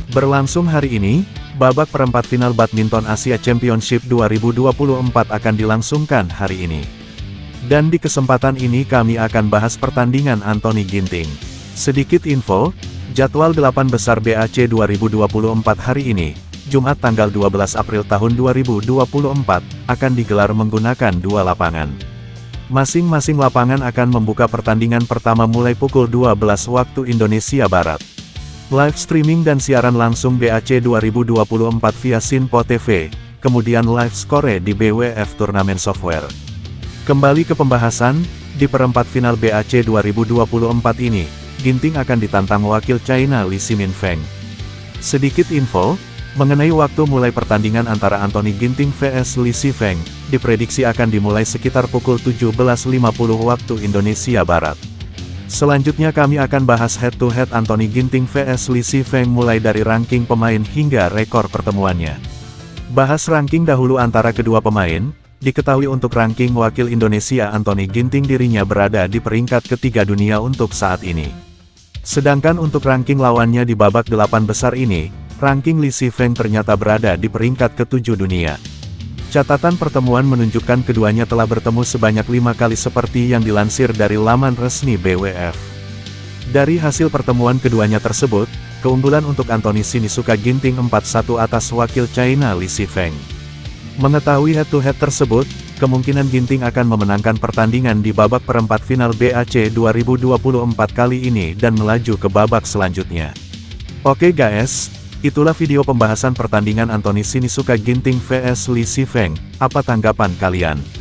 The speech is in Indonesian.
Berlangsung hari ini, babak perempat final Badminton Asia Championship 2024 akan dilangsungkan hari ini. Dan di kesempatan ini kami akan bahas pertandingan Anthony Ginting. Sedikit info, jadwal 8 besar BAC 2024 hari ini, Jumat tanggal 12 April tahun 2024, akan digelar menggunakan dua lapangan. Masing-masing lapangan akan membuka pertandingan pertama mulai pukul 12 waktu Indonesia Barat. Live streaming dan siaran langsung BAC 2024 via Sinpo TV, kemudian live score di BWF Turnamen Software. Kembali ke pembahasan, di perempat final BAC 2024 ini, Ginting akan ditantang wakil China Li Ximinfeng. Sedikit info, mengenai waktu mulai pertandingan antara Anthony Ginting vs Li Ximinfeng, diprediksi akan dimulai sekitar pukul 17.50 waktu Indonesia Barat. Selanjutnya kami akan bahas head-to-head Anthony Ginting vs Li Ximinfeng mulai dari ranking pemain hingga rekor pertemuannya. Bahas ranking dahulu antara kedua pemain. Diketahui untuk ranking wakil Indonesia Anthony Ginting dirinya berada di peringkat ketiga dunia untuk saat ini. Sedangkan untuk ranking lawannya di babak 8 besar ini, ranking Li Ximinfeng ternyata berada di peringkat ke-7 dunia. Catatan pertemuan menunjukkan keduanya telah bertemu sebanyak 5 kali seperti yang dilansir dari laman resmi BWF. Dari hasil pertemuan keduanya tersebut, keunggulan untuk Anthony Sinisuka Ginting 4-1 atas wakil China Li Ximinfeng. Mengetahui head-to-head tersebut, kemungkinan Ginting akan memenangkan pertandingan di babak perempat final BAC 2024 kali ini dan melaju ke babak selanjutnya. Oke guys, itulah video pembahasan pertandingan Anthony Sinisuka Ginting vs Li Ximinfeng. Apa tanggapan kalian?